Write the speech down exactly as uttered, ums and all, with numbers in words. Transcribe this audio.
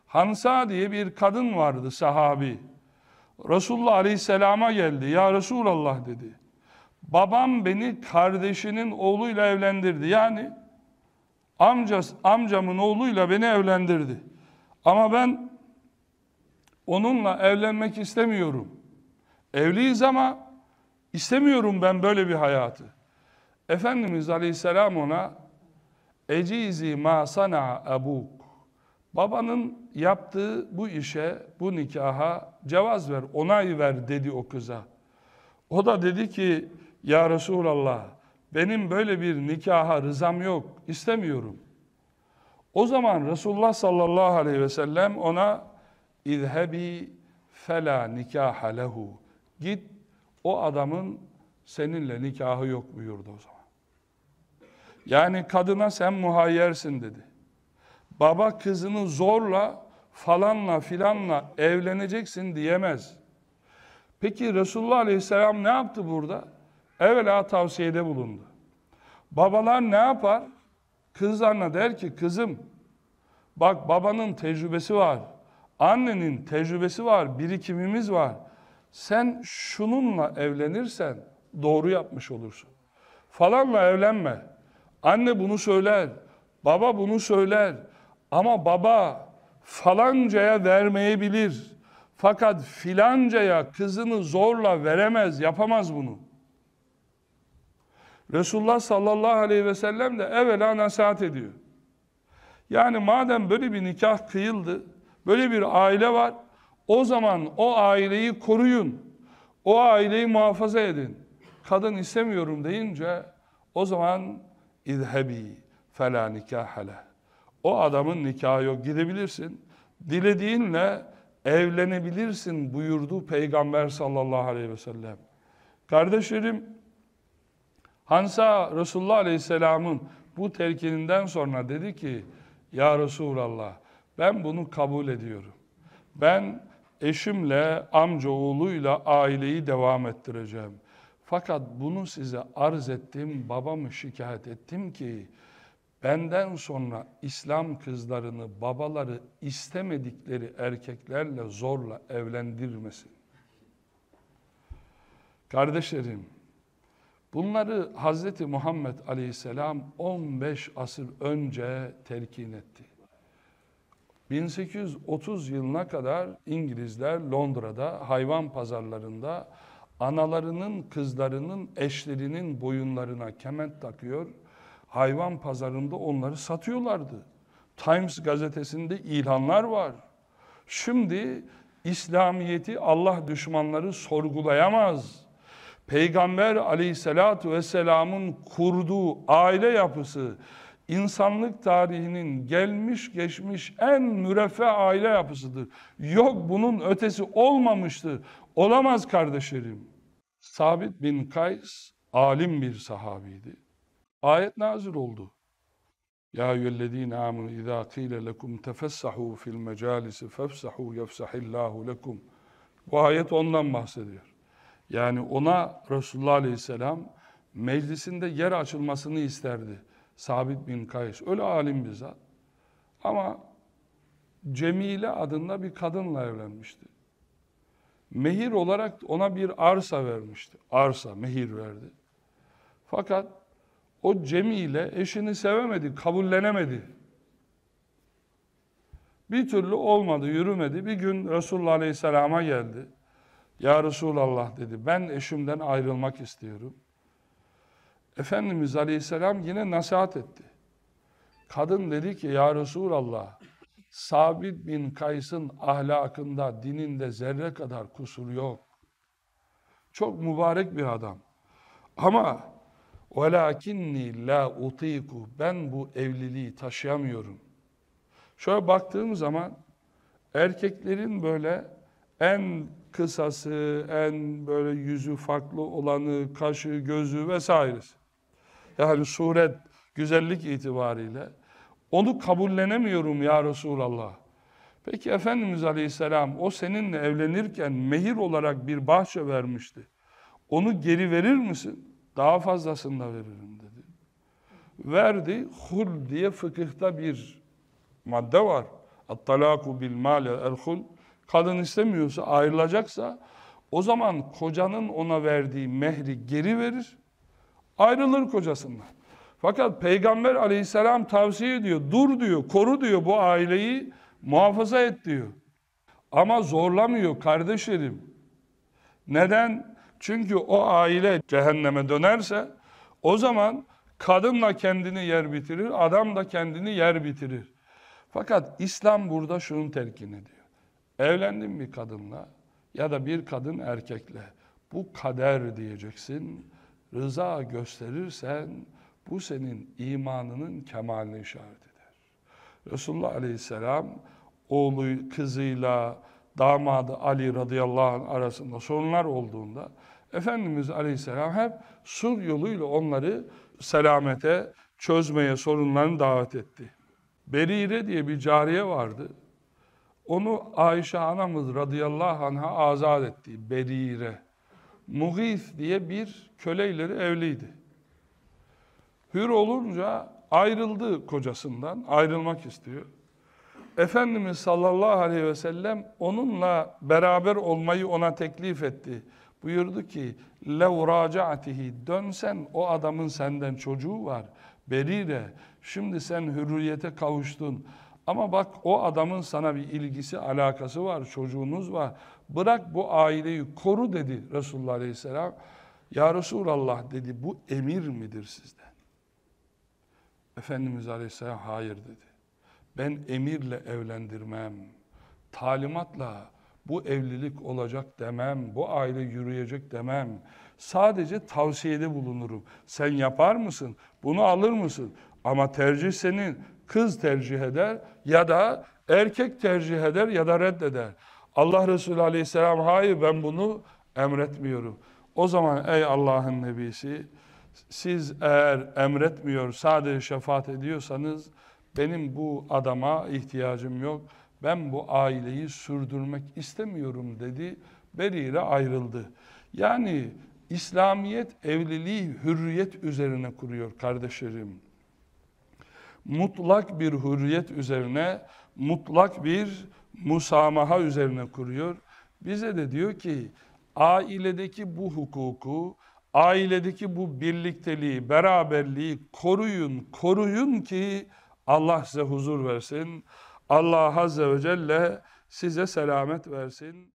Hansa diye bir kadın vardı, sahabi. Resulullah Aleyhisselam'a geldi. Ya Resulallah dedi. Babam beni kardeşinin oğluyla evlendirdi. Yani amcas, amcamın oğluyla beni evlendirdi. Ama ben onunla evlenmek istemiyorum. Evliyiz ama istemiyorum ben böyle bir hayatı. Efendimiz Aleyhisselam ona ecizi ma sana abuk. Babanın yaptığı bu işe, bu nikaha cevaz ver, onay ver dedi o kıza. O da dedi ki ya Resulallah benim böyle bir nikaha rızam yok, istemiyorum. O zaman Resulullah sallallahu aleyhi ve sellem ona İzhebi fela nikaha lehu. Git o adamın seninle nikahı yok buyurdu o zaman. Yani kadına sen muhayyersin dedi. Baba kızını zorla falanla filanla evleneceksin diyemez. Peki Resulullah Aleyhisselam ne yaptı burada? Evvela tavsiyede bulundu. Babalar ne yapar? Kızlarına der ki kızım bak babanın tecrübesi var. Annenin tecrübesi var, birikimimiz var. Sen şununla evlenirsen doğru yapmış olursun. Falanla evlenme. Anne bunu söyler, baba bunu söyler. Ama baba falancaya vermeyebilir. Fakat filancaya kızını zorla veremez, yapamaz bunu. Resulullah sallallahu aleyhi ve sellem de evvela nasihat ediyor. Yani madem böyle bir nikah kıyıldı, böyle bir aile var, o zaman o aileyi koruyun. O aileyi muhafaza edin. Kadın istemiyorum deyince o zaman İzhebi felâ nikâhele. O adamın nikahı yok, gidebilirsin. Dilediğinle evlenebilirsin buyurdu Peygamber sallallahu aleyhi ve sellem. Kardeşlerim, Hansa Resulullah aleyhisselamın bu telkininden sonra dedi ki ya Resulallah ben bunu kabul ediyorum. Ben eşimle, amcaoğluyla aileyi devam ettireceğim. Fakat bunu size arz ettim, babamı şikayet ettim ki benden sonra İslam kızlarını babaları istemedikleri erkeklerle zorla evlendirmesin. Kardeşlerim, bunları Hazreti Muhammed Aleyhisselam on beş asır önce telkin etti. bin sekiz yüz otuz yılına kadar İngilizler Londra'da hayvan pazarlarında analarının, kızlarının, eşlerinin boyunlarına kement takıyor, hayvan pazarında onları satıyorlardı. Times gazetesinde ilanlar var. Şimdi İslamiyet'i Allah düşmanları sorgulayamaz. Peygamber aleyhissalatu vesselamın kurduğu aile yapısı, insanlık tarihinin gelmiş geçmiş en müreffeh aile yapısıdır. Yok bunun ötesi olmamıştır. Olamaz kardeşlerim. Sabit bin Kays alim bir sahabiydi. Ayet nazil oldu. Ya eyyühellezine amenu izâ kîle lekum tefessahû fil mecâlisi fefsahû yefsahillâhu lekum. Bu ayet ondan bahsediyor. Yani ona Resulullah Aleyhisselam meclisinde yer açılmasını isterdi. Sabit bin Kays. Öyle alim bir zat. Ama Cemile adında bir kadınla evlenmişti. Mehir olarak ona bir arsa vermişti. Arsa, mehir verdi. Fakat o Cemile eşini sevemedi, kabullenemedi. Bir türlü olmadı, yürümedi. Bir gün Resulullah Aleyhisselam'a geldi. Ya Resulallah dedi, ben eşimden ayrılmak istiyorum. Efendimiz Aleyhisselam yine nasihat etti. Kadın dedi ki, ya Resulallah, Sabit bin Kays'ın ahlakında, dininde zerre kadar kusur yok. Çok mübarek bir adam. Ama وَلَاكِنِّي لَا اُطِيكُ ben bu evliliği taşıyamıyorum. Şöyle baktığım zaman, erkeklerin böyle en kısası, en böyle yüzü farklı olanı, kaşı, gözü vesairesi. Yani suret, güzellik itibariyle. Onu kabullenemiyorum ya Resulallah. Peki Efendimiz Aleyhisselam o seninle evlenirken mehir olarak bir bahçe vermişti. Onu geri verir misin? Daha fazlasını da veririm dedi. Verdi. Hul diye fıkıhta bir madde var. At-talaku bil mâle erhul. Kadın istemiyorsa, ayrılacaksa o zaman kocanın ona verdiği mehri geri verir, ayrılır kocasından. Fakat Peygamber aleyhisselam tavsiye ediyor, dur diyor, koru diyor, bu aileyi muhafaza et diyor. Ama zorlamıyor kardeşlerim. Neden? Çünkü o aile cehenneme dönerse o zaman kadın da kendini yer bitirir, adam da kendini yer bitirir. Fakat İslam burada şunu telkin ediyor. Evlendin bir kadınla ya da bir kadın erkekle, bu kader diyeceksin. Rıza gösterirsen bu senin imanının kemaline işaret eder. Resulullah Aleyhisselam oğlu kızıyla damadı Ali radıyallahu anh arasında sorunlar olduğunda Efendimiz Aleyhisselam hep sulh yoluyla onları selamete, çözmeye, sorunlarını davet etti. Berire diye bir cariye vardı. Onu Ayşe anamız radıyallahu anh'a azat etti. Berire. Mughith diye bir köleyle evliydi. Hür olunca ayrıldı kocasından, ayrılmak istiyor. Efendimiz sallallahu aleyhi ve sellem onunla beraber olmayı ona teklif etti. Buyurdu ki, lev raca'atihi, dönsen o adamın senden çocuğu var. Berire, şimdi sen hürriyete kavuştun. Ama bak o adamın sana bir ilgisi, alakası var, çocuğunuz var. Bırak bu aileyi koru dedi Resulullah Aleyhisselam. Ya Resulallah dedi, bu emir midir sizden? Efendimiz Aleyhisselam hayır dedi. Ben emirle evlendirmem, talimatla bu evlilik olacak demem, bu aile yürüyecek demem. Sadece tavsiyede bulunurum. Sen yapar mısın? Bunu alır mısın? Ama tercih senin. Kız tercih eder ya da erkek tercih eder ya da reddeder. Allah Resulü Aleyhisselam hayır ben bunu emretmiyorum. O zaman ey Allah'ın Nebisi, siz eğer emretmiyor sadece şefaat ediyorsanız benim bu adama ihtiyacım yok. Ben bu aileyi sürdürmek istemiyorum dedi. Berire ayrıldı. Yani İslamiyet evliliği hürriyet üzerine kuruyor kardeşlerim. Mutlak bir hürriyet üzerine, mutlak bir musamaha üzerine kuruyor. Bize de diyor ki, ailedeki bu hukuku, ailedeki bu birlikteliği, beraberliği koruyun, koruyun ki Allah size huzur versin. Allah Azze ve Celle size selamet versin.